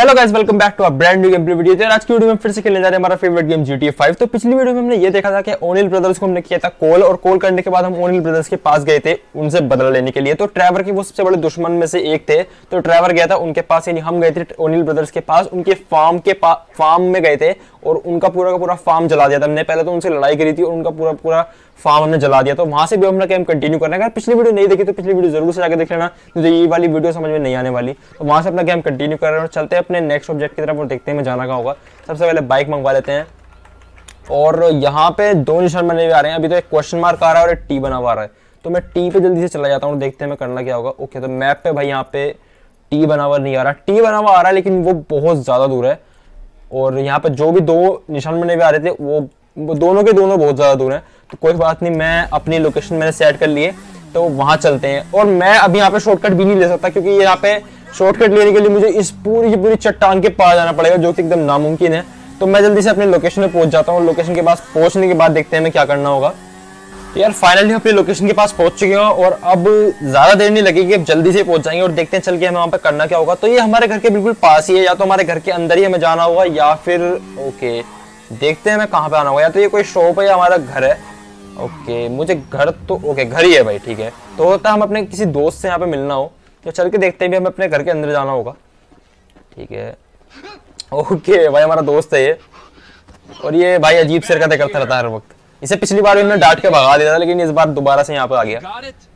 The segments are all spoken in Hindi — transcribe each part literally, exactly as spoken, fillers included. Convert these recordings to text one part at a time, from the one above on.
Hello guys, welcome back to a brand new game play video. तो आज की वीडियो में फिर से खेलने जा रहे हैं हमारा favourite game G T A five. तो पिछली वीडियो में हमने ये देखा था कि ओनिल ब्रदर्स को हमने किया था कॉल, और कॉल करने के बाद हम ओनिल ब्रदर्स के पास गए थे उनसे बदला लेने के लिए। तो ट्रेवर के वो सबसे बड़े दुश्मन में से एक थे, तो ट्रेवर गया था उनके पास, यानी हम गए थे ओनिल ब्रदर्स के पास, उनके फार्म के फार्म में गए थे और उनका पूरा का पूरा फार्म जला दिया था हमने। पहले तो उनसे लड़ाई करी थी और उनका पूरा पूरा फार्म हमने जला दिया। तो वहां से भी हमने गेम कंटिन्यू करना है। अगर पिछली वीडियो नहीं देखी तो पिछली वीडियो जरूर से जाकर देख लेना, मुझे ये वाली वीडियो समझ में नहीं आने वाली। तो वहां से अपना गेम कंटिन्यू कर रहे हैं और चलते हैं अपने नेक्स्ट ऑब्जेक्ट की तरफ और देखते हैं मैं जाना कहाँ होगा। सबसे पहले बाइक मंगवा लेते हैं और यहाँ पे दो निशान बने हुए आ रहे हैं। अभी तो एक क्वेश्चन मार्क आ रहा है और एक टी बना हुआ आ रहा है, तो मैं टी पे जल्दी से चला जाता हूँ, देखते हैं मैं करना क्या होगा। ओके, तो मैप पे भाई यहाँ पे टी बना हुआ नहीं आ रहा, टी बना हुआ आ रहा है लेकिन वो बहुत ज्यादा दूर है। और यहाँ पे जो भी दो निशान बने हुए आ रहे थे वो, वो दोनों के दोनों बहुत ज्यादा दूर हैं। तो कोई बात नहीं, मैं अपनी लोकेशन मैंने सेट कर लिए, तो वहां चलते हैं। और मैं अभी यहाँ पे शॉर्टकट भी नहीं ले सकता क्योंकि यहाँ पे शॉर्टकट लेने के लिए मुझे इस पूरी की पूरी चट्टान के पास जाना पड़ेगा, जो कि एकदम नामुमकिन है। तो मैं जल्दी से अपनी लोकेशन पे पहुंच जाता हूँ। लोकेशन के पास पहुंचने के बाद देखते हैं मैं क्या करना होगा। तो यार फाइनली अपनी लोकेशन के पास पहुंच चुके हैं और अब ज्यादा देर नहीं लगेगी, अब जल्दी से पहुंच जाएंगे और देखते हैं चल के हमें वहां पे करना क्या होगा। तो ये हमारे घर के बिल्कुल पास ही है, या तो हमारे घर के अंदर ही हमें जाना होगा या फिर ओके देखते हैं मैं कहाँ पे आना होगा। या तो ये कोई शॉप है या हमारा घर है। ओके, मुझे घर तो ओके घर ही है भाई, ठीक है। तो होता है हम अपने किसी दोस्त से यहाँ पे मिलना हो, तो चल के देखते हैं भी हमें अपने घर के अंदर जाना होगा, ठीक है। ओके भाई, हमारा दोस्त है ये, और ये भाई अजीब से हरकतें करता रहता है हर वक्त। इसे पिछली बार इन्होंने डांट के भगा दिया था, लेकिन इस बार दोबारा से यहाँ पे आ गया।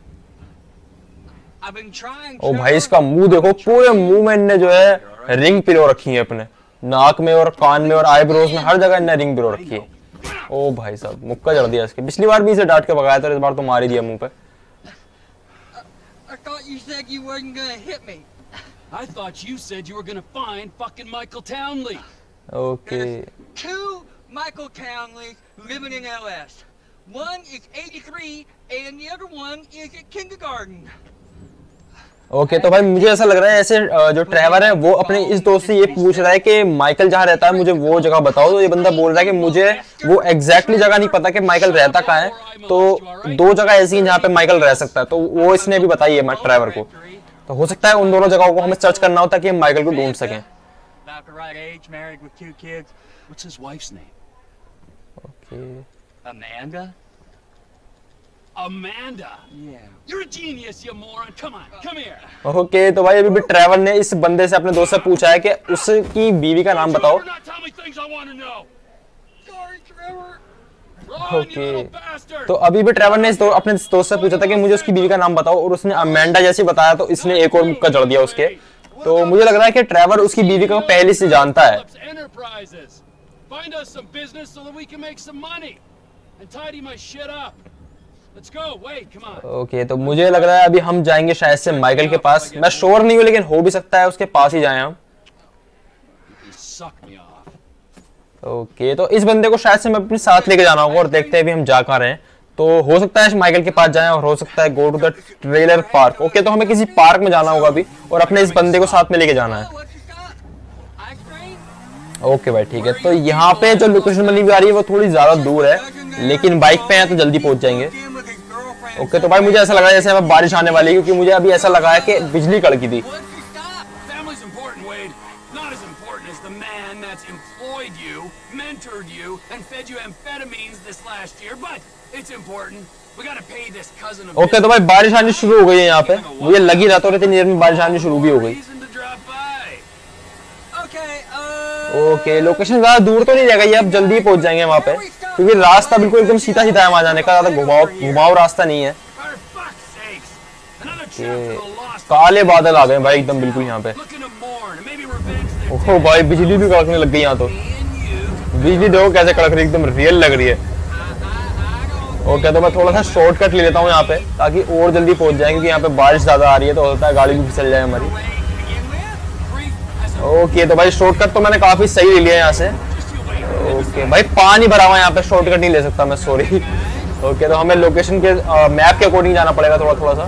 ओ भाई, इसका मुंह देखो, पूरे मुंह में इनने जो है रिंग पिरो रखी है, अपने नाक में और कान में और आईब्रोज में हर जगह इनने रिंग पिरो रखी है। ओ भाई साहब, मुक्का जड़ दिया इसके। पिछली बार भी इसे डांट के भगाया था, इस बार तो मार ही दिया मुंह पे। Okay, Michael Townley living in L S. One is eighty-three and the other one is at kindergarten. Okay okay, तो भाई मुझे ऐसा लग रहा है ऐसे जो ट्रेवर है वो अपने इस दोस्त से ये पूछ रहा है कि माइकल जहाँ रहता है मुझे वो जगह बताओ। तो ये बंदा बोल रहा है कि मुझे वो एग्जैक्टली जगह नहीं पता कि माइकल रहता कहाँ है। तो दो जगह ऐसी हैं जहाँ पे माइकल रह सकता है, तो वो इसने भी बताई है ट्रेवर को। तो हो सकता है उन दोनों जगहों को हमें सर्च करना हो ताकि हम माइकल को ढूंढ सकें। Okay. Amanda? Amanda? Yeah. You're a genius, you moron. Come on, come here. Okay okay, तो भाई अभी भी ट्रेवर ने इस बंदे से अपने दोस्त से पूछा है कि उसकी बीवी का नाम बताओ। Okay okay. तो अभी भी ट्रेवर ने इस दो, अपने दोस्त से पूछा था कि मुझे उसकी बीवी का नाम बताओ, और उसने अमेंडा जैसे बताया, तो इसने एक और मुक्का जड़ दिया उसके। तो मुझे लग रहा है कि ट्रेवर उसकी बीवी को पहले से जानता है। Find us some business so that we can make some money and tidy my shit up. Let's go. Wait, come on. Okay okay, तो मुझे लग रहा है अभी हम जाएंगे शायद से माइकल के पास। मैं श्योर नहीं हूँ लेकिन हो भी सकता है उसके पास ही जाएं हम। ओके okay, तो इस बंदे को शायद से मैं अपने साथ लेके जाना होगा और देखते हैं अभी हम जा कहाँ रहे हैं। तो हो सकता है माइकल के पास जाएं और हो सकता है go to the trailer park. Okay, तो हमें किसी पार्क में जाना होगा अभी और अपने इस बंदे को साथ में लेके जाना है। ओके okay भाई, ठीक है। तो यहाँ पे जो लोकेशन बनी हुई आ रही है वो थोड़ी ज्यादा दूर है, लेकिन बाइक पे हैं तो जल्दी पहुंच जाएंगे। ओके okay, तो भाई मुझे ऐसा लग रहा है जैसे हमें बारिश आने वाली है, क्योंकि मुझे अभी ऐसा लगा है कि बिजली कड़की थी। ओके okay, तो भाई बारिश आनी शुरू हो गई है यहाँ पे, मुझे लगी रहा था इतनी देर में बारिश आनी शुरू भी हो गई। ओके, लोकेशन ज्यादा दूर तो नहीं रह गई, अब जल्दी पहुंच जाएंगे वहां पे, क्योंकि रास्ता बिल्कुल एकदम सीधा सीधा है वहां जाने का, ज्यादा घुमाव घुमाव रास्ता नहीं है। काले बादल आ गए भाई एकदम बिल्कुल यहाँ पे। ओहो भाई, बिजली भी कड़कने लग गई यहाँ तो। बिजली देखो कैसे कड़क रही है, एकदम रियल लग रही है। ओके, तो मैं थोड़ा सा शॉर्टकट ले लेता हूँ यहाँ पे ताकि और जल्दी पहुंच जाए, क्योंकि यहाँ पे बारिश ज्यादा आ रही है तो होता है गाड़ी भी फिसल जाए हमारी। ओके okay, तो भाई शॉर्टकट तो मैंने काफी सही ले लिया यहाँ से। ओके okay, भाई पानी भरा हुआ है यहाँ पे, शॉर्टकट नहीं ले सकता मैं, सॉरी। ओके okay, तो हमें लोकेशन के आ, मैप के अकॉर्डिंग जाना पड़ेगा थोड़ा थोड़ा सा।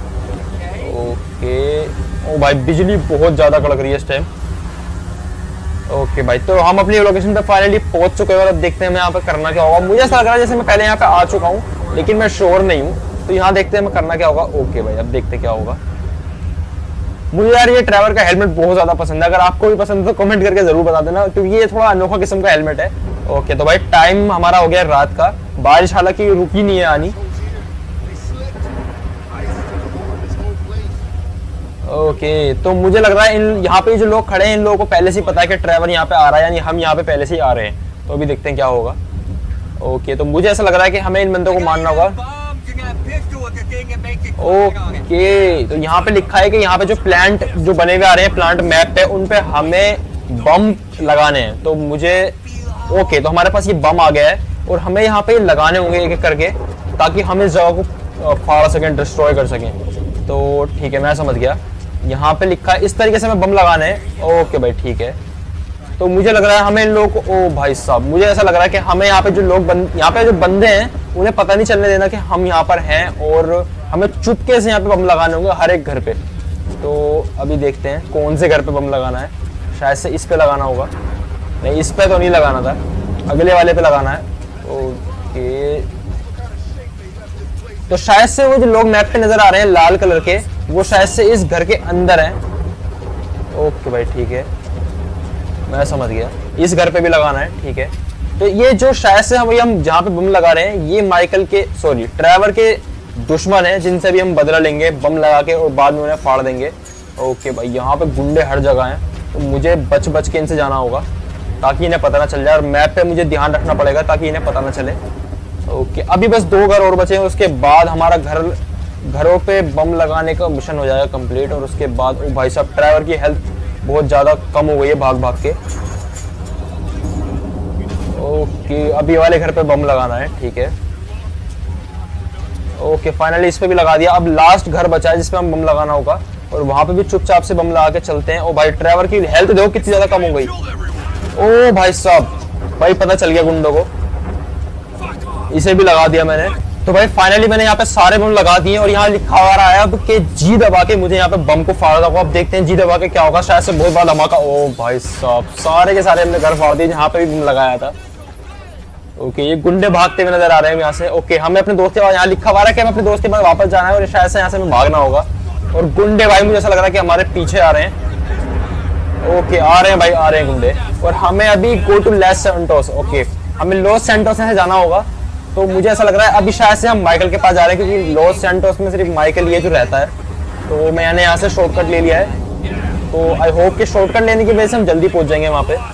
ओके okay, ओ भाई बिजली बहुत ज्यादा कड़क रही है इस टाइम। ओके okay, भाई तो हम अपनी लोकेशन पे फाइनली पहुंच चुके हैं और अब देखते हैं मैं यहाँ पे करना क्या होगा। मुझे ऐसा लग रहा है जैसे मैं पहले यहाँ पे आ चुका हूँ, लेकिन मैं श्योर नहीं हूँ, तो यहाँ देखते हैं मैं करना क्या होगा। ओके okay, भाई अब देखते क्या होगा। मुझे यार ये ट्रैवर का हेलमेट बहुत ज्यादा पसंद है, अगर आपको भी पसंद है तो कमेंट करके जरूर बता देना, क्योंकि ये थोड़ा अनोखा किस्म का हेलमेट है। ओके तो भाई टाइम हमारा हो गया रात का, बारिश हालांकि रुकी नहीं है आनी। ओके तो मुझे लग रहा है इन यहाँ पे जो लोग खड़े हैं इन लोगों को पहले से ही पता है कि ट्रैवर यहाँ पे आ रहा है, यानी हम यहाँ पे पहले से ही आ रहे हैं। तो अभी देखते हैं क्या होगा। ओके तो मुझे ऐसा लग रहा है कि हमें इन बंदों को मारना होगा। ओके तो यहाँ पे लिखा है कि यहाँ पे जो प्लांट जो बने हुए आ रहे हैं प्लांट मैप पे, उन पे हमें बम लगाने हैं। तो मुझे ओके तो हमारे पास ये बम आ गया है और हमें यहाँ पे लगाने होंगे एक एक करके, ताकि हम इस जगह को फाड़ सकें, डिस्ट्रॉय कर सकें। तो ठीक है मैं समझ गया, यहाँ पे लिखा है इस तरीके से हमें बम लगाने हैं। ओके भाई ठीक है। तो मुझे लग रहा है हमें इन लोगों को, ओ भाई साहब मुझे ऐसा लग रहा है कि हमें यहाँ पे जो लोग बन, यहाँ पे जो बंदे हैं उन्हें पता नहीं चलने देना कि हम यहाँ पर हैं, और हमें चुपके से यहाँ पे बम लगाने होंगे हर एक घर पे। तो अभी देखते हैं कौन से घर पे बम लगाना है। शायद से इस पे लगाना होगा, नहीं इस पे तो नहीं लगाना था, अगले वाले पे लगाना है। ओके तो शायद से वो जो लोग मैप पे नजर आ रहे हैं लाल कलर के, वो शायद से इस घर के अंदर हैं। ओके भाई ठीक है मैं समझ गया, इस घर पे भी लगाना है। ठीक है तो ये जो शायद से हम हम जहाँ पे बम लगा रहे हैं ये माइकल के सॉरी ट्रैवर के दुश्मन हैं, जिनसे भी हम बदला लेंगे बम लगा के और बाद में उन्हें फाड़ देंगे। ओके भाई यहाँ पे गुंडे हर जगह हैं, तो मुझे बच बच के इनसे जाना होगा ताकि इन्हें पता ना चल जाए, और मैप पे मुझे ध्यान रखना पड़ेगा ताकि इन्हें पता ना चले। ओके अभी बस दो घर और बचे हैं, उसके बाद हमारा घर घरों पे बम लगाने का मिशन हो जाएगा कंप्लीट। और उसके बाद ओ भाई साहब ट्रैवर की हेल्थ बहुत ज़्यादा कम हो गई है भाग भाग के। ओके अभी वाले घर पे बम लगाना है। ठीक है ओके फाइनली इस पे भी लगा दिया। अब लास्ट घर बचा है जिसपे हम बम लगाना होगा, और वहां पे भी चुपचाप से बम लगा के चलते हैं। ओ भाई ट्रैवर की हेल्थ देखो कितनी ज्यादा कम हो गई। ओ भाई साहब भाई पता चल गया गुंडों को, इसे भी लगा दिया मैंने। तो भाई फाइनली मैंने यहाँ पे सारे बम लगा दिए, और यहाँ लिखा हुआ रहा है अब कि जी दबा के मुझे यहाँ पे बम को फाड़ा होगा। अब देखते हैं जी दबा के क्या होगा, शायद से बहुत बड़ा धमाका। ओ भाई साहब सारे के सारे हमने घर फाड़ दिए जहाँ पे भी बम लगाया था। ओके ये गुंडे भागते हुए नजर आ रहे हैं यहाँ से। ओके हमें अपने दोस्त के बाद, यहाँ लिखा हुआ है कि हमें अपने दोस्त के बाद वापस जाना है, और शायद से यहाँ से हमें भागना होगा। और गुंडे भाई मुझे ऐसा लग रहा है कि हमारे पीछे आ रहे हैं। ओके आ रहे हैं भाई आ रहे हैं गुंडे, और हमें अभी go to Los Santos. Okay हमें लॉस सैंटोस से जाना होगा। तो मुझे ऐसा लग रहा है अभी शायद से हम माइकल के पास जा रहे हैं, क्योंकि लॉस सैंटोस में सिर्फ माइकल ये जो रहता है। तो मैंने यहाँ से शॉर्टकट ले लिया है, तो आई होप कि शॉर्टकट लेने की वजह से हम जल्दी पहुंच जाएंगे वहाँ पे।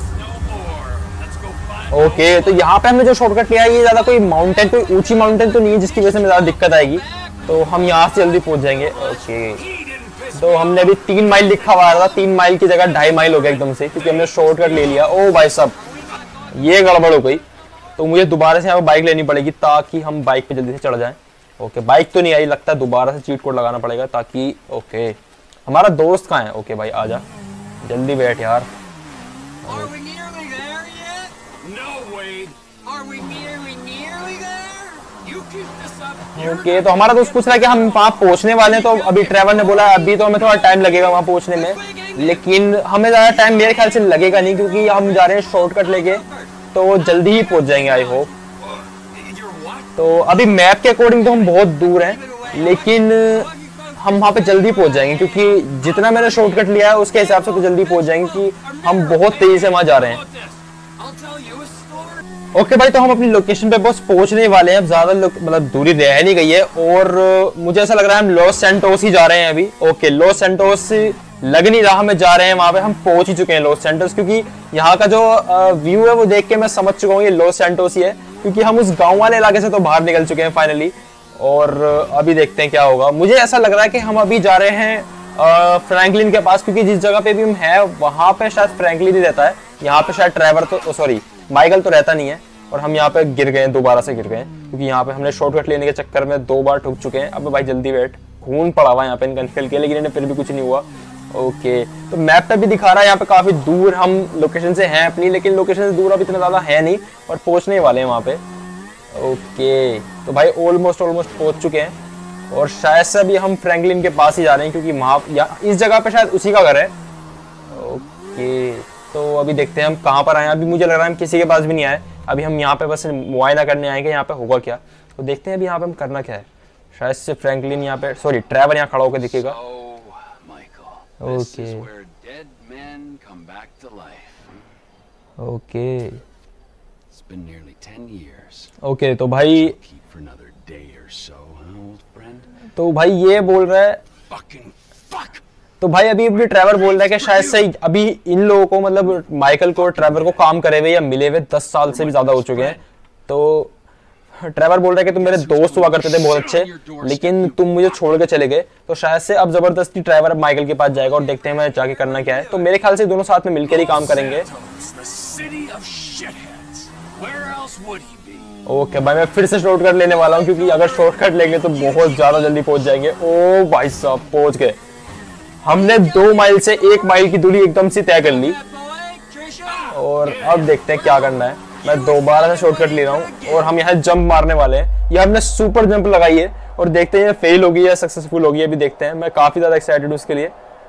ओके okay, तो यहाँ पे हमने जो शॉर्टकट लिया है ये ज्यादा कोई माउंटेन कोई ऊंची माउंटेन तो नहीं है जिसकी वजह से हमें ज्यादा दिक्कत आएगी, तो हम यहाँ से जल्दी पहुंच जाएंगे। Okay okay. तो हमने अभी तीन माइल लिखा हुआ था, तीन माइल की जगह ढाई माइल हो गया एकदम से, क्योंकि हमने शॉर्टकट ले लिया। ओ भाई साहब ये गड़बड़ हो गई, तो मुझे दोबारा से यहाँ पे बाइक लेनी पड़ेगी ताकि हम बाइक पे जल्दी से चढ़ जाएं। ओके okay, बाइक तो नहीं आई, लगता है दोबारा से चीट कोड लगाना पड़ेगा ताकि। Okay okay. हमारा दोस्त कहाँ है? ओके okay, भाई आजा जल्दी बैठ यार। ओके okay, तो हमारा दोस्त पूछ रहा है कि हम वहाँ पहुँचने वाले हैं, तो अभी ड्राइवर ने बोला अभी तो हमें थोड़ा टाइम लगेगा वहाँ पहुँचने में, लेकिन हमें ज़्यादा टाइम मेरे ख्याल से लगेगा नहीं, क्योंकि हम जा रहे हैं शॉर्टकट लेके, तो जल्दी ही पहुँच जाएंगे आई होप। तो अभी मैप के अकॉर्डिंग तो हम बहुत दूर हैं, लेकिन हम वहाँ पे जल्दी पहुँच जाएंगे, क्योंकि जितना मैंने शॉर्टकट लिया है उसके हिसाब से तो जल्दी पहुँच जाएंगे, कि हम बहुत तेज़ी से वहाँ जा रहे हैं। ओके okay भाई, तो हम अपनी लोकेशन पे बस पहुंचने वाले हैं, अब ज्यादा मतलब दूरी रह नहीं गई है, और मुझे ऐसा लग रहा है हम लॉस सैंटोस ही जा रहे हैं अभी। ओके लॉस सैंटोस लग नहीं रहा हमें जा रहे हैं वहां पे, हम पहुंच ही चुके हैं लॉस सैंटोस, क्योंकि यहाँ का जो व्यू है वो देख के मैं समझ चुका हूँ ये लॉस सैंटोस ही है, क्योंकि हम उस गाँव वाले इलाके से तो बाहर निकल चुके हैं फाइनली। और अभी देखते हैं क्या होगा। मुझे ऐसा लग रहा है कि हम अभी जा रहे हैं फ्रैंकलिन के पास, क्योंकि जिस जगह पे भी हम हैं वहां पे शायद फ्रैंकलिन ही रहता है, यहाँ पे शायद ट्रैवर तो सॉरी माइकल तो रहता नहीं है, और हम यहाँ पे गिर गए हैं, दोबारा से गिर गए हैं, क्योंकि यहाँ पे हमने शॉर्टकट लेने के चक्कर में दो बार ठुक चुके हैं। अब भाई जल्दी बैठ, खून पड़ा हुआ है यहाँ पे इनका निकल के, लेकिन इन्हें फिर भी कुछ नहीं हुआ। ओके तो मैप पे भी दिखा रहा है यहाँ पे काफी दूर हम लोकेशन से हैं अपनी, लेकिन लोकेशन से दूर अब इतना ज्यादा है नहीं, और पहुंचने वाले हैं वहाँ पे। ओके तो भाई ऑलमोस्ट ऑलमोस्ट पहुंच चुके हैं, और शायद से अभी हम फ्रैंकलिन के पास ही जा रहे हैं, क्योंकि वहाँ इस जगह पे शायद उसी का घर है। ओके तो अभी देखते हैं हम कहाँ पर आए। अभी मुझे लग रहा है हम किसी के पास भी नहीं आए, अभी हम यहाँ पे बस मुआयना करने आएंगे यहाँ पे होगा क्या, तो देखते हैं अभी यहाँ पे हम करना क्या है। शायद से फ्रैंकलिन यहाँ पे सॉरी ट्रैवर यहाँ खड़ा होकर दिखेगा। This is Okay. where dead men come back to life. Okay It's been nearly ten years. Okay तो भाई Keep for another day or so, huh, old friend? तो भाई ये बोल रहा है Fucking fuck! तो भाई अभी अभी ट्रेवर बोल रहा है कि शायद से अभी इन लोगों को मतलब माइकल को ट्रेवर को काम करे हुए या मिले हुए दस साल से भी ज्यादा हो चुके हैं। तो ट्रेवर बोल रहा है कि तुम मेरे दोस्त हुआ करते थे बहुत अच्छे, लेकिन तुम मुझे छोड़ के चले गए। तो शायद से अब जबरदस्ती ट्रेवर अब माइकल के पास जाएगा और देखते हैं मैं जाके करना क्या है। तो मेरे ख्याल से दोनों साथ में मिलकर ही काम करेंगे। The city of shitheads. Where else would he be? Okay भाई मैं फिर से शॉर्टकट लेने वाला हूँ, क्योंकि अगर शॉर्टकट लेंगे तो बहुत ज्यादा जल्दी पहुंच जाएंगे। ओ भाई साहब पहुंच गए। हमने दो माइल से एक माइल की दूरी एकदम से तय कर ली Bad boy, Trisha. और अब देखते हैं क्या करना है। मैं दोबारा से शॉर्टकट ले रहा हूँ और हम यहाँ जंप मारने वाले हैं। ये हमने सुपर जंप लगाई है और देखते हैं ये फेल होगी या सक्सेसफुल होगी, अभी देखते हैं। मैं काफी ज्यादा एक्साइटेड हूँ उसके लिए।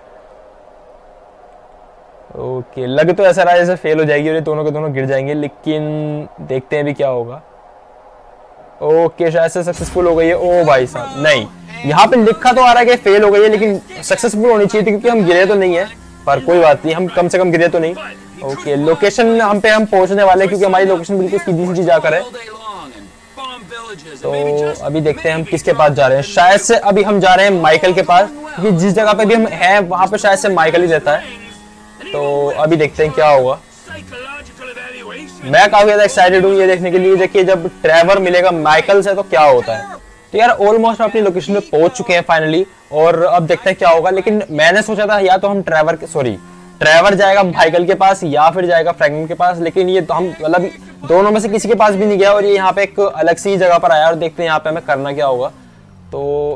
ओके लग तो ऐसा रहा है जैसे फेल हो जाएगी और ये दोनों के दोनों गिर जाएंगे, लेकिन देखते हैं अभी क्या होगा। ओके शायद से सक्सेसफुल हो गई है। ओ भाई साहब नहीं, यहाँ पे लिखा तो आ रहा है कि फेल हो गई है, लेकिन सक्सेसफुल होनी चाहिए थी क्योंकि हम गिरे तो नहीं है। पर कोई बात नहीं, हम कम से कम गिरे तो नहीं। ओके लोकेशन हम पे हम पहुंचने वाले हैं, क्योंकि हमारी लोकेशन बिल्कुल सीधी सीधी जाकर है। All day long and bomb villages तो and maybe just अभी देखते हैं हम किसके पास जा रहे हैं। शायद से अभी हम जा रहे हैं माइकल के पास, क्योंकि जिस जगह पे भी हम हैं वहां पे शायद से माइकल ही रहता है। तो अभी देखते हैं क्या होगा। psychological evaluation. मैं काफी ज्यादा एक्साइटेड हूँ ये देखने के लिए कि जब ट्रेवर मिलेगा माइकल से तो क्या होता है। तो यार ऑलमोस्ट अपनी लोकेशन पे पहुंच चुके हैं फाइनली, और अब देखते हैं क्या होगा। लेकिन मैंने सोचा था या तो हम ट्रेवर के सॉरी ट्रेवर जाएगा माइकल के पास या फिर जाएगा फ्रैंकलिन के पास, लेकिन ये तो हम मतलब दोनों में से किसी के पास भी नहीं गया और ये यहाँ पे एक अलग सी जगह पर आया और देखते हैं यहाँ पे हमें करना क्या होगा। तो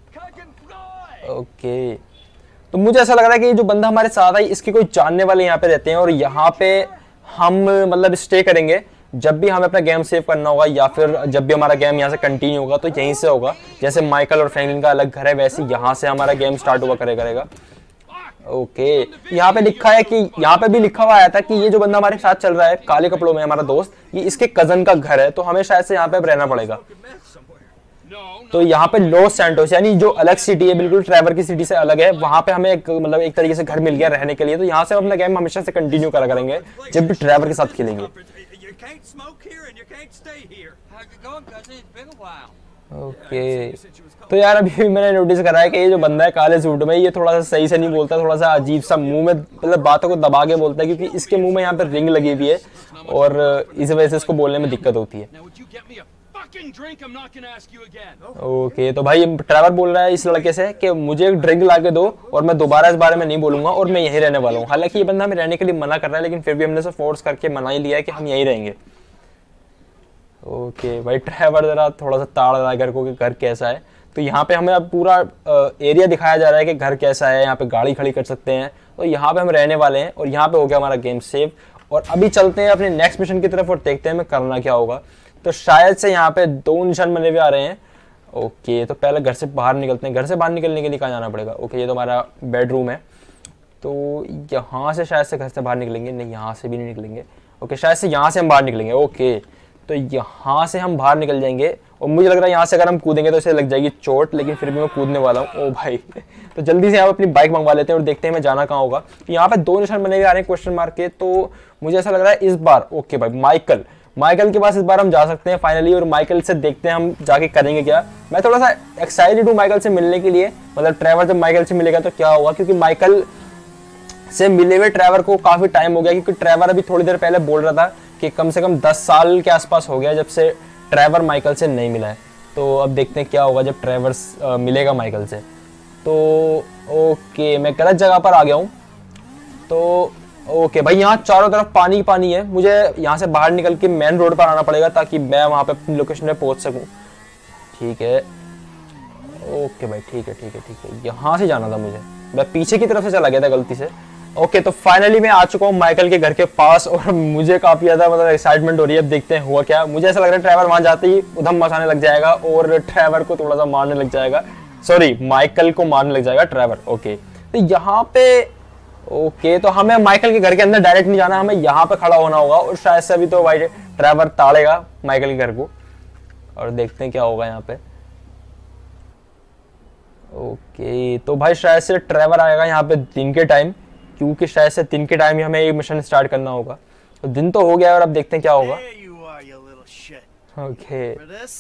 ओके तो मुझे ऐसा लग रहा है कि ये जो बंदा हमारे साथ है इसके कोई जानने वाले यहाँ पे रहते हैं और यहाँ पे हम मतलब स्टे करेंगे। जब भी हमें अपना गेम सेव करना होगा या फिर जब भी हमारा गेम यहाँ से कंटिन्यू होगा तो यहीं से होगा। जैसे माइकल और फ्रैंकलिन का अलग घर है वैसे यहाँ से हमारा गेम स्टार्ट हुआ करे करेगा। ओके यहाँ पे लिखा है कि यहाँ पे भी लिखा हुआ आया था कि ये जो बंदा हमारे साथ चल रहा है काले कपड़ों में हमारा दोस्त, ये इसके कजन का घर है, तो हमें शायद से यहाँ पे अब रहना पड़ेगा। तो यहाँ पे लॉस सैंटोस यानी जो अलग सिटी है बिल्कुल ट्रेवर की सिटी से अलग है, वहां पे हमें एक मतलब एक तरीके से घर मिल गया रहने के लिए। तो यहाँ से हम अपना गेम हमेशा से कंटिन्यू करा करेंगे जब भी ट्रेवर के साथ खेलेंगे। You can't smoke here and you can't stay here. How's it going, cousin? It's been a while. Okay तो यार अभी मैंने नोटिस करा है कि ये जो बंदा है काले सूट में ये थोड़ा सा सही से नहीं बोलता, थोड़ा सा अजीब सा मुंह में मतलब बातों को दबा के बोलता है, क्योंकि इसके मुंह में यहाँ पे रिंग लगी हुई है और इस वजह से इसको बोलने में दिक्कत होती है। Now would you get me a fucking drink? I'm not gonna ask you again. Okay तो भाई ट्रैवर बोल रहा है इस लड़के से कि मुझे एक ड्रिंक ला के दो और मैं दोबारा इस बारे में नहीं बोलूंगा और मैं यहीं रहने वाला हूँ। हालांकि ये बंदा हमें रहने के लिए मना कर रहा है, लेकिन फिर भी हमने उसे फोर्स करके मना ही लिया है कि हम यहीं रहेंगे। ओके भाई ट्रैवर जरा थोड़ा सा ताड़ रहा है घर को कि घर कैसा है। तो यहाँ पे हमें अब पूरा एरिया दिखाया जा रहा है कि घर कैसा है, यहाँ पे गाड़ी खड़ी कर सकते हैं। तो यहाँ पे हम रहने वाले हैं और यहाँ पे हो गया हमारा गेम सेव। और अभी चलते हैं अपने नेक्स्ट मिशन की तरफ और देखते हैं हमें करना क्या होगा। तो शायद से यहाँ पे दो निशान बने हुए आ रहे हैं। ओके तो पहले घर से बाहर निकलते हैं। घर से बाहर निकलने के लिए कहाँ जाना पड़ेगा? ओके ये तो हमारा बेडरूम है, तो यहाँ से शायद से घर से बाहर निकलेंगे। नहीं यहाँ से भी नहीं निकलेंगे। ओके शायद से यहाँ से हम बाहर निकलेंगे। ओके तो यहाँ से हम बाहर निकल जाएंगे और मुझे लग रहा है यहाँ से अगर हम कूदेंगे तो इसे लग जाएगी चोट, लेकिन फिर भी मैं कूदने वाला हूँ। ओ भाई तो जल्दी से आप अपनी बाइक मंगवा लेते हैं और देखते हैं मैं जाना कहाँ होगा। तो यहाँ पे दो निशान बने हुए आ रहे हैं क्वेश्चन मार्क के, तो मुझे ऐसा लग रहा है इस बार ओके भाई माइकल माइकल के पास इस बार हम जा सकते हैं फाइनली और माइकल से देखते हैं हम जाके करेंगे क्या। मैं थोड़ा सा एक्साइटेड हूँ माइकल से मिलने के लिए, मतलब ट्रैवर जब माइकल से मिलेगा तो क्या होगा, क्योंकि माइकल से मिले हुए ट्रैवर को काफी टाइम हो गया, क्योंकि ट्रैवर अभी थोड़ी देर पहले बोल रहा था कि कम से कम दस साल के आसपास हो गया जब से ट्रैवर माइकल से नहीं मिला है। तो अब देखते हैं क्या होगा जब ट्रैवर मिलेगा माइकल से। तो ओके मैं गलत जगह पर आ गया हूँ। तो ओके भाई यहाँ चारों तरफ पानी ही पानी है, मुझे यहाँ से बाहर निकल के मेन रोड पर आना पड़ेगा ताकि मैं वहाँ पे अपनी लोकेशन पे पहुँच सकूँ। ठीक है ओके भाई ठीक है ठीक है ठीक है यहाँ से जाना था मुझे, मैं पीछे की तरफ से चला गया था गलती से। ओके तो फाइनली मैं आ चुका हूँ माइकल के घर के पास और मुझे काफी ज्यादा मतलब एक्साइटमेंट हो रही है। अब देखते हैं हुआ क्या। मुझे ऐसा लग रहा है ट्रैवर वहां जाते ही उधम मचाने लग जाएगा और ट्रैवर को थोड़ा सा मारने लग जाएगा, सॉरी माइकल को मारने लग जाएगा ट्रैवर। ओके तो यहाँ पे ओके तो हमें माइकल के घर के अंदर डायरेक्ट नहीं जाना, हमें यहाँ पे खड़ा होना होगा और शायद से अभी तो भाई ट्रैवर ताड़ेगा माइकल के घर को और देखते हैं क्या होगा यहाँ पे। ओके तो भाई शायद से ट्रेवर आएगा यहाँ पे दिन के टाइम, क्योंकि शायद से दिन के टाइम ही हमें ये मिशन स्टार्ट करना होगा। तो दिन तो हो गया और अब देखते हैं क्या होगा। ओके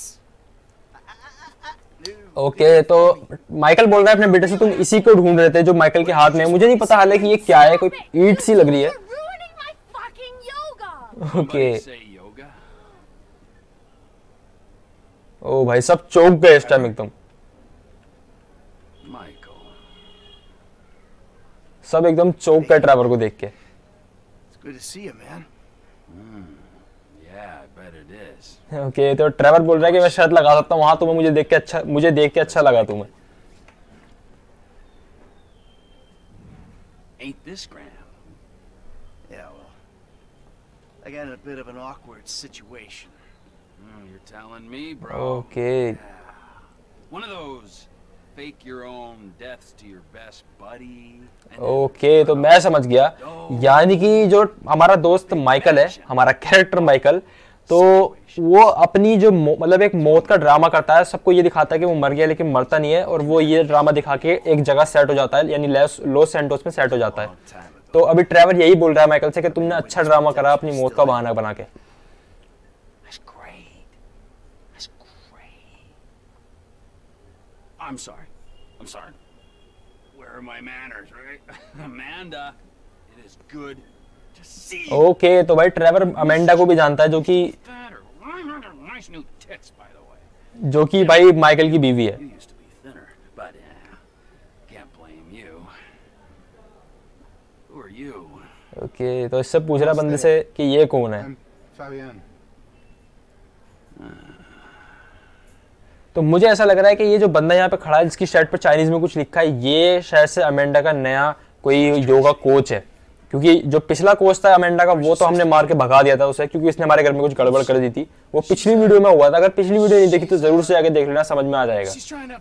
ओके तो माइकल बोल रहा है अपने बेटे से तुम इसी को ढूंढ रहे थे जो माइकल के हाथ में है। मुझे नहीं पता हालांकि ये क्या है, कोई ईंट सी लग रही है। ओके ओ भाई सब चौंक गए इस टाइम एकदम, सब एकदम चौंक गए ट्रैवर को देख के। ओके okay, तो ट्रेवर बोल रहा है कि मैं शर्त लगा सकता हूँ वहां तुम्हें मुझे देख के अच्छा मुझे देख के अच्छा लगा तुम्हें। Ain't this grand? Yeah, well, I got in a bit of an awkward situation. Oh, you're telling me, bro. Okay. Yeah. One of those fake your own deaths to your best buddy. Okay okay, तो मैं समझ गया, यानी कि जो हमारा दोस्त माइकल है, हमारा कैरेक्टर माइकल, तो वो अपनी जो मतलब एक मौत का ड्रामा करता है, सबको ये दिखाता है कि वो मर गया लेकिन मरता नहीं है, और वो ये ड्रामा दिखा के एक जगह सेट हो जाता है, यानी लॉस सैंटोस में सेट हो जाता है। तो अभी ट्रेवर यही बोल रहा है माइकल से कि तुमने अच्छा ड्रामा करा अपनी मौत का बहाना बना के। I'm sorry. I'm sorry. Where are my manners, right? Amanda, it is good to see you. Okay okay, तो भाई ट्रेवर अमेंडा को भी जानता है, जो कि nice new tits, by the way. जो कि भाई माइकल की बीवी है। You used to be thinner, but uh, can't blame you. Who are you? Okay okay, तो इससे पूछ रहा बंदे से कि ये कौन है। तो मुझे ऐसा लग रहा है कि ये जो बंदा यहाँ पे खड़ा है जिसकी शर्ट पर चाइनीज में कुछ लिखा है, ये शायद से अमेंडा का नया कोई योगा कोच है, क्योंकि जो पिछला कोच था अमेंडा का वो तो हमने मार के भगा दिया था उसे, क्योंकि इसने हमारे घर में कुछ गड़बड़ कर दी थी। वो पिछली वीडियो में हुआ था, अगर पिछली वीडियो नहीं देखी तो जरूर से आगे देख लेना, समझ में आ जाएगा।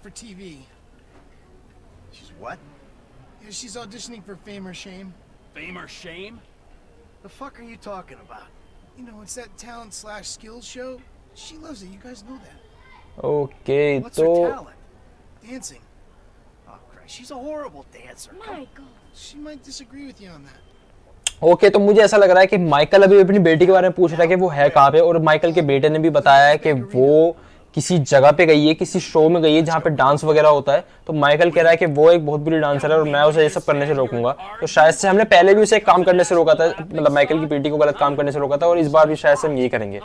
ओके okay, तो dancing. Oh Christ, she's a horrible dancer. Michael, she might disagree with you on that. Okay okay, तो मुझे ऐसा लग रहा है कि माइकल अभी अपनी बेटी के बारे में पूछ रहा है कि वो है कहाँ पे, और माइकल के बेटे ने भी बताया है कि वो किसी जगह पे गई है, किसी शो में गई है जहाँ पे डांस वगैरह होता है। तो माइकल कह रहा है कि वो एक बहुत बुरी डांसर है और मैं उसे ये सब करने से रोकूंगा। तो शायद से हमने पहले भी उसे एक काम करने से रोका था, मतलब माइकल की बेटी को गलत काम करने से रोका था, और इस बार भी शायद से हम यही करेंगे।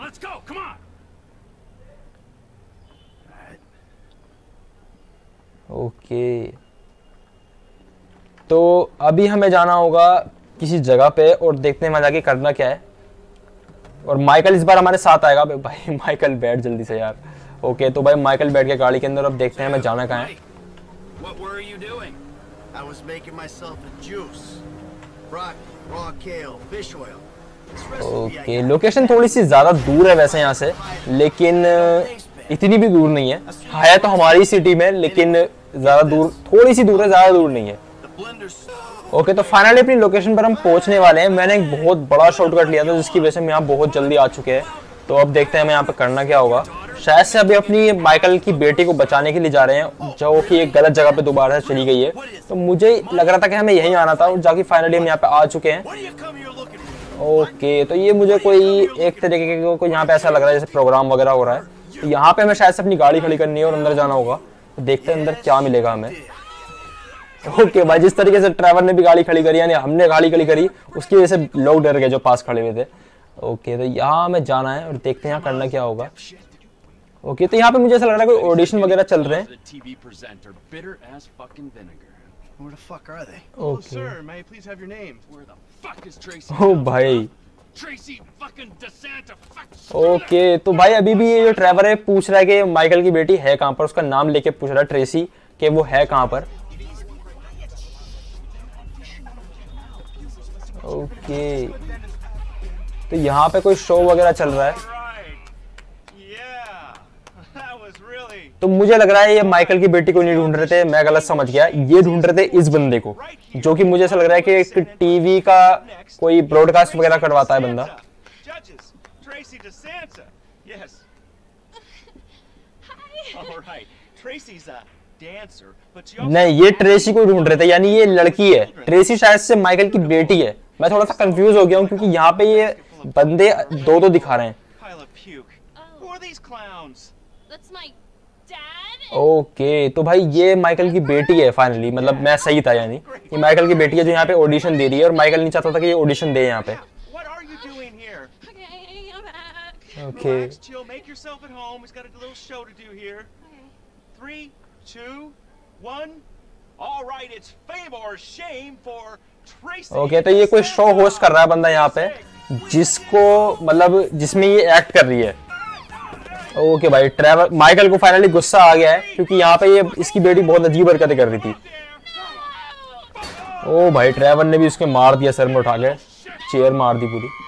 Okay okay. तो अभी हमें जाना होगा किसी जगह पे और देखते हैं वहां जाके करना क्या है, और माइकल इस बार हमारे साथ आएगा। भाई माइकल बैठ जल्दी से यार। ओके okay, तो भाई माइकल बैठ के गाड़ी के अंदर, अब देखते हैं हमें जाना कहाँ है। ओके लोकेशन थोड़ी सी ज्यादा दूर है वैसे यहाँ से, लेकिन इतनी भी दूर नहीं है, है तो हमारी सिटी में लेकिन ज्यादा दूर, थोड़ी सी दूर है, ज्यादा दूर नहीं है। ओके okay, तो फाइनली अपनी लोकेशन पर हम पहुंचने वाले हैं। मैंने एक बहुत बड़ा शॉर्टकट लिया था जिसकी वजह से हम यहाँ बहुत जल्दी आ चुके हैं। तो अब देखते हैं हमें यहाँ पे करना क्या होगा। शायद से अभी अपनी माइकल की बेटी को बचाने के लिए जा रहे हैं, जो कि एक गलत जगह पे दोबारा से चली गई है। तो मुझे लग रहा था कि हमें यहीं आना था, और जाके फाइनली हम यहाँ पे आ चुके हैं। ओके okay, तो ये मुझे कोई एक तरीके का कोई यहाँ पे ऐसा लग रहा है जैसे प्रोग्राम वगैरह हो रहा है। तो यहाँ पे हमें शायद से अपनी गाड़ी खड़ी करनी है और अंदर जाना होगा। तो देखते हैं अंदर क्या मिलेगा हमें। ओके okay, भाई जिस तरीके से ट्रैवर ने भी गाड़ी खड़ी करी, यानी हमने गाड़ी खड़ी करी, उसकी वजह से लोग डर गए जो पास खड़े हुए थे। ओके okay, तो यहाँ हमें जाना है और देखते हैं यहाँ करना क्या होगा। ओके okay, तो यहाँ पे मुझे ऐसा लग रहा है कोई ऑडिशन वगैरह चल रहे हैं। ओ भाई ओके okay, तो भाई अभी भी ये जो ट्रैवर है पूछ रहा है कि माइकल की बेटी है कहाँ पर, उसका नाम लेके पूछ रहा है ट्रेसी कि वो है कहाँ पर। Okay okay. तो यहाँ पे कोई शो वगैरह चल रहा है। तो मुझे लग रहा है ये माइकल की बेटी को नहीं ढूंढ रहे थे, मैं गलत समझ गया, ये ढूंढ रहे थे इस बंदे को, जो कि मुझे ऐसा लग रहा है कि एक टीवी का कोई ब्रॉडकास्ट वगैरह करवाता है बंदा। नहीं, ये ट्रेसी को ढूंढ रहे थे, यानी ये लड़की है। ट्रेसी शायद से माइकल की बेटी है। मैं थोड़ा सा कंफ्यूज हो गया हूँ क्योंकि यहाँ पे ये बंदे दो दो दिखा रहे हैं। ओके, तो भाई ये माइकल की बेटी है फाइनली, मतलब मैं सही था, यानी ये माइकल की बेटी है जो यहाँ पे ऑडिशन दे रही है और माइकल नहीं चाहता था कि ये ऑडिशन दे यहाँ पे। ओके, ओके, तो ये कोई शो होस्ट कर रहा है बंदा यहाँ पे, जिसको मतलब जिसमें ये एक्ट कर रही है। ओके भाई, ट्रेवर माइकल को फाइनली गुस्सा आ गया है क्योंकि यहाँ पे ये इसकी बेटी बहुत अजीब हरकतें कर रही थी। ओ भाई, ट्रेवर ने भी उसके मार दिया, सर में उठा के चेयर मार दी पूरी।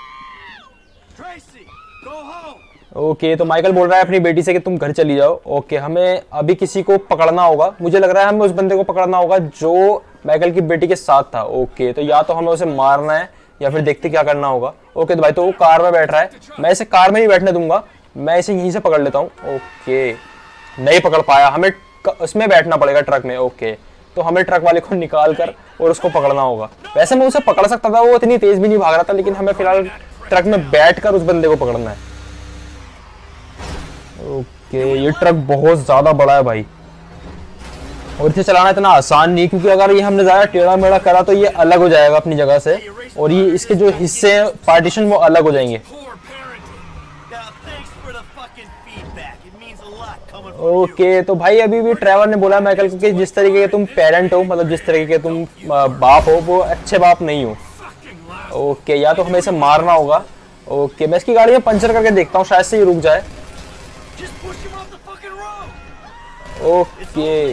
ओके, तो माइकल बोल रहा है अपनी बेटी से कि तुम घर चली जाओ। ओके, हमें अभी किसी को पकड़ना होगा, मुझे लग रहा है हमें उस बंदे को पकड़ना होगा जो माइकल की बेटी के साथ था। ओके, तो या तो हमें उसे मारना है या फिर देखते क्या करना होगा। ओके, तो भाई तो वो कार में बैठ रहा है, मैं इसे कार में नहीं बैठने दूंगा, मैं इसे यहीं से पकड़ लेता हूँ। ओके, नहीं पकड़ पाया, हमें उसमें बैठना पड़ेगा, ट्रक में। ओके, तो हमें ट्रक वाले को निकाल कर और उसको पकड़ना होगा। वैसे मैं उसे पकड़ सकता था, वो इतनी तेज भी नहीं भाग रहा था, लेकिन हमें फिलहाल ट्रक में बैठ कर उस बंदे को पकड़ना है। ओके, ये ट्रक बहुत ज्यादा बड़ा है भाई, और इसे चलाना इतना आसान नहीं, क्योंकि अगर ये हमने ज्यादा टेढ़ा मेढ़ा करा तो ये अलग हो जाएगा अपनी जगह से, और ये इसके जो हिस्से हैं पार्टीशन वो अलग हो जाएंगे। ओके, तो भाई अभी भी ट्रेवर ने बोला माइकल को कि जिस तरीके के तुम पेरेंट हो, मतलब जिस तरीके के तुम बाप हो, वो अच्छे बाप नहीं हो। ओके, या तो हमें इसे मारना होगा। ओके, मैं इसकी गाड़ी में पंचर करके देखता हूँ, शायद से ये रुक जाए। ओके,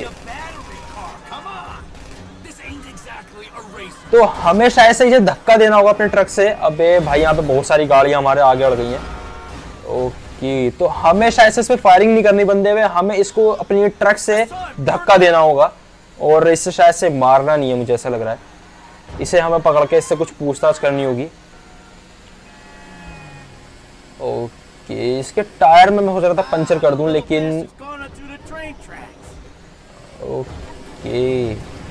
तो हमें शायद से इसे धक्का देना होगा अपने ट्रक से। अबे भाई, यहाँ पे बहुत सारी गाड़ियां हमारे आगे अड़ गई हैं। ओके, तो हमें शायद से इस पे फायरिंग नहीं करनी बंदे हुए, हमें इसको अपनी ट्रक से धक्का देना होगा, और इससे शायद से मारना नहीं है, मुझे ऐसा लग रहा है। इसे हमें पकड़ के इससे कुछ पूछताछ करनी होगी। ओके, इसके टायर में मैं हो रहा था पंचर कर दूं, लेकिन ओके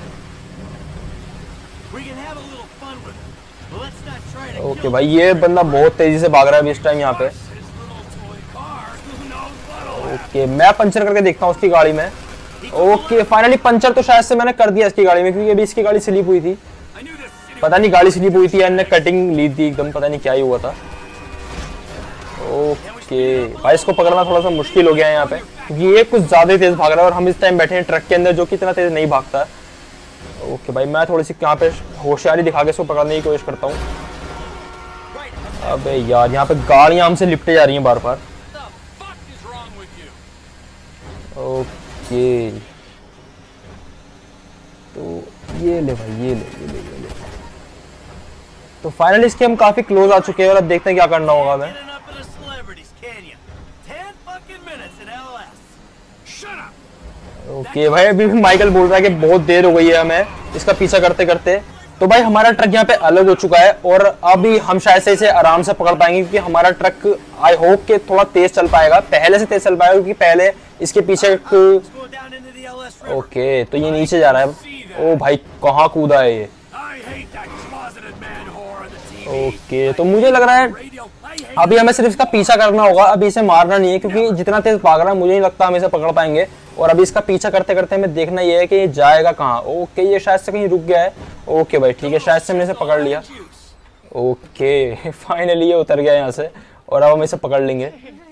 ओके भाई, ये बंदा बहुत तेजी से भाग रहा है अभी इस टाइम यहाँ पे। ओके, मैं पंचर करके देखता हूँ उसकी गाड़ी में। ओके, फाइनली पंचर तो शायद से मैंने कर दिया इसकी गाड़ी में, क्योंकि अभी इसकी गाड़ी स्लिप हुई थी। पता नहीं गाड़ी स्लिप हुई थी या इन्हें कटिंग ली थी एकदम, पता नहीं क्या ही हुआ था। ओके भाई, इसको पकड़ना थोड़ा सा मुश्किल हो गया है यहाँ पे, क्योंकि ये कुछ ज्यादा तेज भाग रहा है और हम इस टाइम बैठे हैं ट्रक के अंदर जो कि इतना तेज नहीं भागता है। ओके भाई, मैं थोड़ी सी यहाँ पे होशियारी दिखा के इसको पकड़ने की कोशिश करता हूँ। अबे यार, यहाँ पे गाड़ियां हमसे लिपटे जा रही हैं बार बार। ओके, तो ये ले भाई, ये ले ये ले ये ले तो फाइनली इसके हम काफी क्लोज आ चुके हैं, और अब देखते हैं क्या करना होगा हमें। ओके भाई, अभी भी माइकल बोल रहा है कि बहुत देर हो गई है हमें इसका पीछा करते करते। तो भाई हमारा ट्रक यहाँ पे अलग हो चुका है, और अभी हम शायद से इसे आराम से पकड़ पाएंगे, क्योंकि हमारा ट्रक आई होप के थोड़ा तेज चल पाएगा, पहले से तेज चल पाएगा, क्योंकि पहले इसके पीछे एक... ओके, तो ये नीचे जा रहा है। ओ भाई, कहाँ कूदा है ये। ओके, तो मुझे लग रहा है अभी हमें सिर्फ इसका पीछा करना होगा, अभी इसे मारना नहीं है, क्योंकि जितना तेज भाग रहा है मुझे नहीं लगता हम इसे पकड़ पाएंगे। और अभी इसका पीछा करते करते हमें देखना ये है कि ये जाएगा कहाँ। ओके, ये शायद से कहीं रुक गया है। ओके भाई, ठीक है, शायद से हमने इसे पकड़ लिया। ओके, फाइनली ये उतर गया यहाँ से, और अब हम इसे पकड़ लेंगे।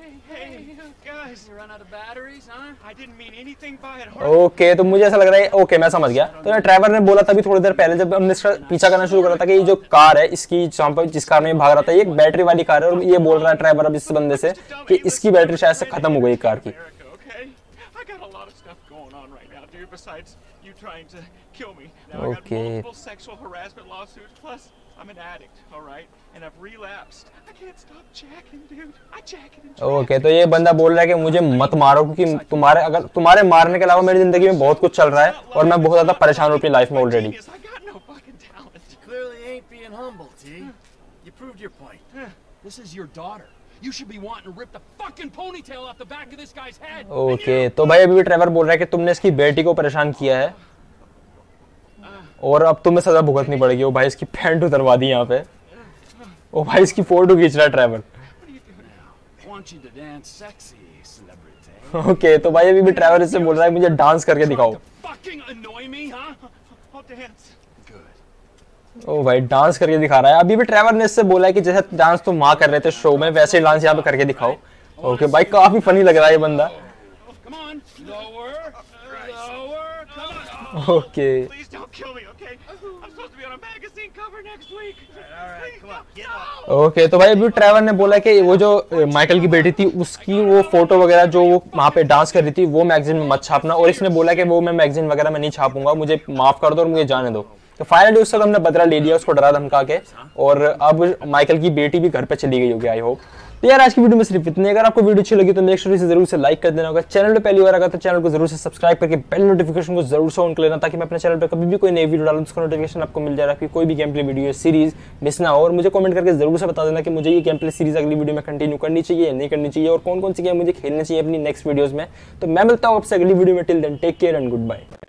ओके, तो मुझे ऐसा लग रहा है, ओके मैं समझ गया। तो ट्रेवर ने बोला था थोड़ी देर पहले जब हमने इसका पीछा करना शुरू करा था कि ये जो कार है इसकी, जहाँ पर जिस कार में भाग रहा था, ये एक बैटरी वाली कार है, और ये बोल रहा है ट्रेवर अब इस बंदे से कि इसकी बैटरी शायद से खत्म हो गई कार की। ओके, ओके, तो ये बंदा बोल रहा है कि मुझे मत मारो, क्योंकि तुम्हारे अगर तुम्हारे मारने के अलावा मेरी जिंदगी में बहुत कुछ चल रहा है, और मैं बहुत ज्यादा परेशान हूँ अपनी लाइफ में already. This is your daughter. You should be wanting to rip the fucking ponytail off the back of this guy's head. Okay तो भाई अभी भी ट्रेवर बोल रहा है कि तुमने इसकी बेटी को परेशान किया है और अब तुम्हें सजा भुगतनी पड़ेगी। ओ भाई इसकी पैंट उतरवा दी यहाँ पे। ओ भाई इसकी फोटो खींच रहा है ट्रेवर। ओके तो भाई अभी भी ट्रेवर इससे बोल रहा है मुझे डांस करके दिखाओ। ओ भाई डांस करके दिखा रहा है। अभी भी ट्रेवर ने इससे बोला है कि जैसे डांस तुम वहां कर रहे थे शो में वैसे ही डांस यहाँ पे करके दिखाओ। ओके भाई काफी फनी लग रहा है ये बंदा। ओके ओके तो भाई अभी ट्रेवर ने बोला कि वो जो माइकल की बेटी थी उसकी वो फोटो वगैरह जो वो वहाँ पे डांस कर रही थी वो मैगजीन में मत छापना, और इसने बोला कि वो मैं मैगजीन वगैरह में नहीं छापूंगा, मुझे माफ कर दो और मुझे जाने दो। तो फाइनली उससे हमने बदला ले लिया उसको डरा धमका के, और अब माइकल की बेटी भी घर पे चली गई होगी आई होप। तो यार आज की वीडियो में सिर्फ इतने। अगर आपको वीडियो अच्छी लगी तो मेक श्योर इसे जरूर से लाइक कर देना होगा। चैनल पे पहली बार आगा तो चैनल को जरूर से सब्सक्राइब करके बेल नोटिफिकेशन को जरूर से ऑन कर लेना, ताकि मैं अपने चैनल पे कभी भी कोई नई वीडियो डालूं उसका नोटिफिकेशन आपको मिल जाए, कोई भी game play video series miss ना हो। और मुझे कमेंट करके जरूर से बता देना कि मुझे ये गेम प्ले सीरीज अगली वीडियो में कंटिन्यू करनी चाहिए या नहीं करनी चाहिए, और कौन कौन सी गेम मुझे खेलनी चाहिए अपनी नेक्स्ट वीडियोज में। तो मैं मिलता हूँ आपसे अगली वीडियो में। Till then take care and good bye.